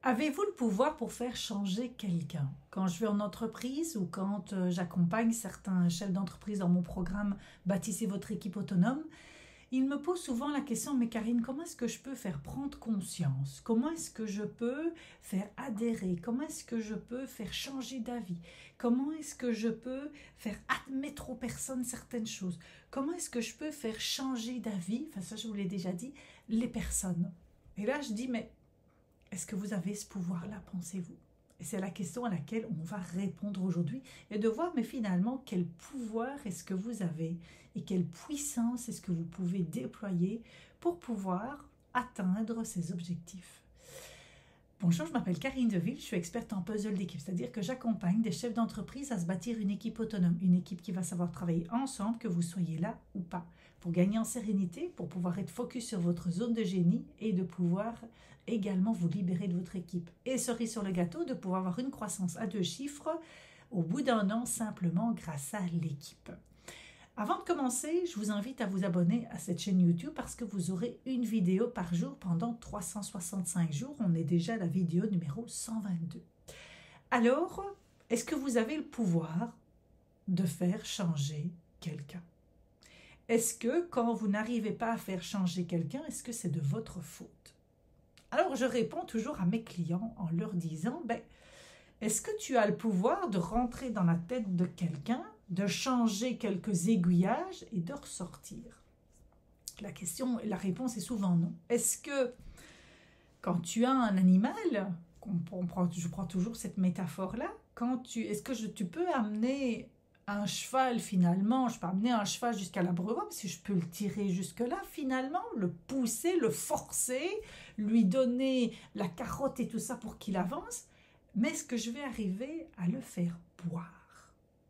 Avez-vous le pouvoir pour faire changer quelqu'un? Quand je vais en entreprise ou quand j'accompagne certains chefs d'entreprise dans mon programme Bâtissez votre équipe autonome, ils me posent souvent la question, mais Karine, comment est-ce que je peux faire prendre conscience? Comment est-ce que je peux faire adhérer? Comment est-ce que je peux faire changer d'avis? Comment est-ce que je peux faire admettre aux personnes certaines choses? Comment est-ce que je peux faire changer d'avis? Enfin, ça, je vous l'ai déjà dit, les personnes. Et là, je dis, mais est-ce que vous avez ce pouvoir-là, pensez-vous? Et c'est la question à laquelle on va répondre aujourd'hui et de voir, mais finalement, quel pouvoir est-ce que vous avez et quelle puissance est-ce que vous pouvez déployer pour pouvoir atteindre ces objectifs. Bonjour, je m'appelle Karine Deville, je suis experte en puzzle d'équipe, c'est-à-dire que j'accompagne des chefs d'entreprise à se bâtir une équipe autonome, une équipe qui va savoir travailler ensemble, que vous soyez là ou pas, pour gagner en sérénité, pour pouvoir être focus sur votre zone de génie et de pouvoir également vous libérer de votre équipe. Et cerise sur le gâteau, de pouvoir avoir une croissance à 2 chiffres au bout d'un an simplement grâce à l'équipe. Avant de commencer, je vous invite à vous abonner à cette chaîne YouTube parce que vous aurez une vidéo par jour pendant 365 jours. On est déjà à la vidéo numéro 122. Alors, est-ce que vous avez le pouvoir de faire changer quelqu'un? Est-ce que quand vous n'arrivez pas à faire changer quelqu'un, est-ce que c'est de votre faute? Alors, je réponds toujours à mes clients en leur disant, est-ce que tu as le pouvoir de rentrer dans la tête de quelqu'un, de changer quelques aiguillages et de ressortir? La réponse est souvent non. Est-ce que quand tu as un animal, je prends toujours cette métaphore-là, est-ce que tu peux amener un cheval finalement, je peux amener un cheval jusqu'à l'abreuvoir parce que je peux le tirer jusque-là finalement, le pousser, le forcer, lui donner la carotte et tout ça pour qu'il avance, mais est-ce que je vais arriver à le faire boire?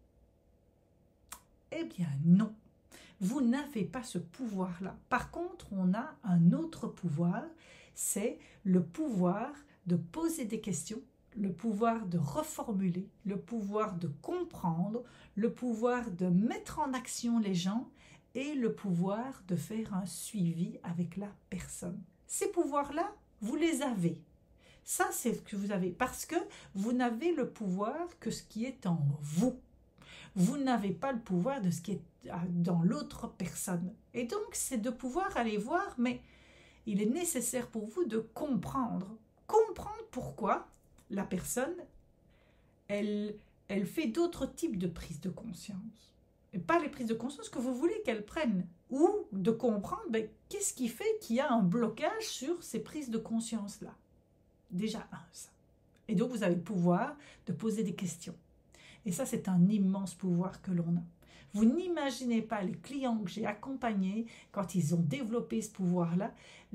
Eh bien non, vous n'avez pas ce pouvoir-là. Par contre, on a un autre pouvoir, c'est le pouvoir de poser des questions, le pouvoir de reformuler, le pouvoir de comprendre, le pouvoir de mettre en action les gens et le pouvoir de faire un suivi avec la personne. Ces pouvoirs-là, vous les avez. Ça, c'est ce que vous avez parce que vous n'avez le pouvoir que ce qui est en vous. Vous n'avez pas le pouvoir de ce qui est dans l'autre personne. Et donc, c'est de pouvoir aller voir, mais il est nécessaire pour vous de comprendre. Comprendre pourquoi la personne, elle fait d'autres types de prises de conscience. Et pas les prises de conscience que vous voulez qu'elle prenne. Ou de comprendre qu'est-ce qui fait qu'il y a un blocage sur ces prises de conscience-là. Déjà ça. Et donc, vous avez le pouvoir de poser des questions. Et ça, c'est un immense pouvoir que l'on a. Vous n'imaginez pas les clients que j'ai accompagnés quand ils ont développé ce pouvoir-là,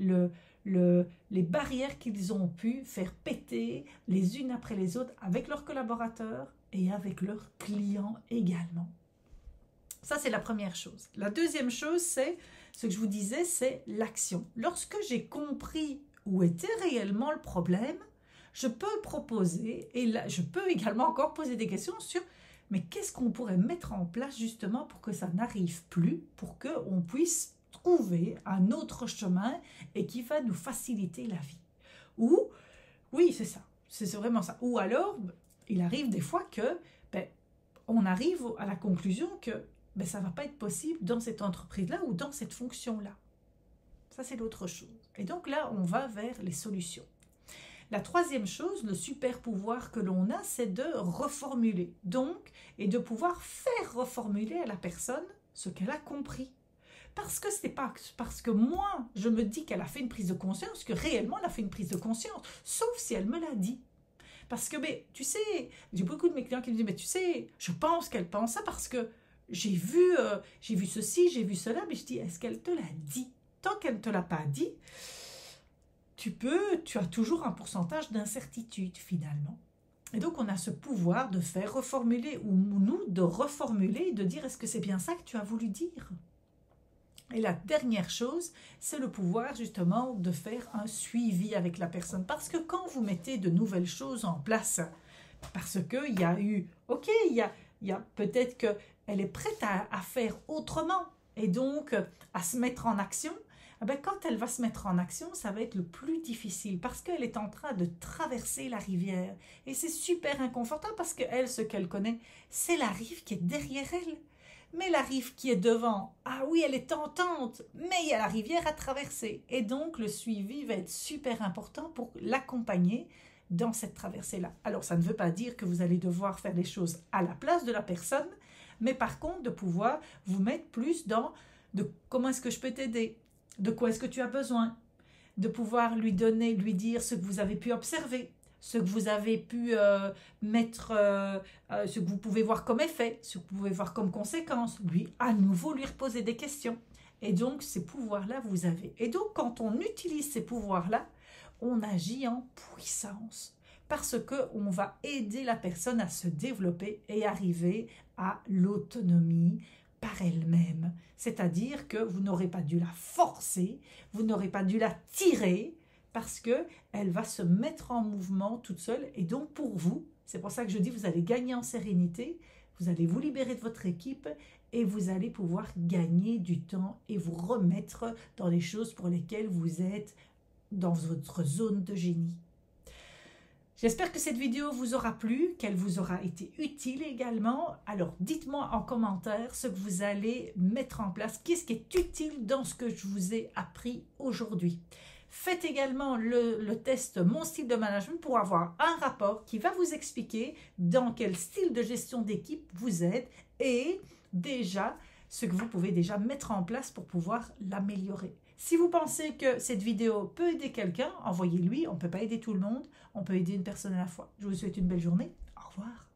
les barrières qu'ils ont pu faire péter les unes après les autres avec leurs collaborateurs et avec leurs clients également. Ça, c'est la première chose. La deuxième chose, c'est ce que je vous disais, c'est l'action. Lorsque j'ai compris où était réellement le problème, je peux proposer, et là, je peux également encore poser des questions sur mais qu'est-ce qu'on pourrait mettre en place justement pour que ça n'arrive plus, pour qu'on puisse trouver un autre chemin et qui va nous faciliter la vie. Ou, oui, c'est ça, c'est vraiment ça. Ou alors, il arrive des fois que on arrive à la conclusion que ça ne va pas être possible dans cette entreprise-là ou dans cette fonction-là. Ça, c'est l'autre chose. Et donc là, on va vers les solutions. La troisième chose, le super pouvoir que l'on a, c'est de reformuler. Donc, et de pouvoir faire reformuler à la personne ce qu'elle a compris. Parce que c'est pas parce que moi, je me dis qu'elle a fait une prise de conscience, que réellement elle a fait une prise de conscience, sauf si elle me l'a dit. Parce que, tu sais, j'ai beaucoup de mes clients qui me disent, tu sais, je pense qu'elle pense ça parce que j'ai vu ceci, j'ai vu cela, mais je dis, est-ce qu'elle te l'a dit? Tant qu'elle ne te l'a pas dit, tu as toujours un pourcentage d'incertitude finalement. Et donc on a ce pouvoir de faire reformuler, ou nous de reformuler, de dire est-ce que c'est bien ça que tu as voulu dire? Et la dernière chose, c'est le pouvoir justement de faire un suivi avec la personne. Parce que quand vous mettez de nouvelles choses en place, parce qu'il y a eu, ok, il y a peut-être qu'elle est prête à faire autrement, et donc à se mettre en action, eh ben, quand elle va se mettre en action, ça va être le plus difficile parce qu'elle est en train de traverser la rivière. Et c'est super inconfortable parce qu'elle, ce qu'elle connaît, c'est la rive qui est derrière elle. Mais la rive qui est devant, ah oui, elle est tentante, mais il y a la rivière à traverser. Et donc, le suivi va être super important pour l'accompagner dans cette traversée-là. Alors, ça ne veut pas dire que vous allez devoir faire les choses à la place de la personne, mais par contre, de pouvoir vous mettre plus dans de comment est-ce que je peux t'aider, de quoi est-ce que tu as besoin, de pouvoir lui donner, lui dire ce que vous avez pu observer, ce que vous avez pu ce que vous pouvez voir comme effet, ce que vous pouvez voir comme conséquence, à nouveau lui reposer des questions. Et donc, ces pouvoirs-là, vous avez. Et donc, quand on utilise ces pouvoirs-là, on agit en puissance parce qu'on va aider la personne à se développer et arriver à l'autonomie par elle-même. C'est-à-dire que vous n'aurez pas dû la forcer, vous n'aurez pas dû la tirer, parce qu'elle va se mettre en mouvement toute seule. Et donc pour vous, c'est pour ça que je dis, vous allez gagner en sérénité, vous allez vous libérer de votre équipe et vous allez pouvoir gagner du temps et vous remettre dans les choses pour lesquelles vous êtes dans votre zone de génie. J'espère que cette vidéo vous aura plu, qu'elle vous aura été utile également. Alors dites-moi en commentaire ce que vous allez mettre en place, qu'est-ce qui est utile dans ce que je vous ai appris aujourd'hui. Faites également le test Mon style de management pour avoir un rapport qui va vous expliquer dans quel style de gestion d'équipe vous êtes et déjà ce que vous pouvez déjà mettre en place pour pouvoir l'améliorer. Si vous pensez que cette vidéo peut aider quelqu'un, envoyez-lui. On ne peut pas aider tout le monde, on peut aider une personne à la fois. Je vous souhaite une belle journée. Au revoir.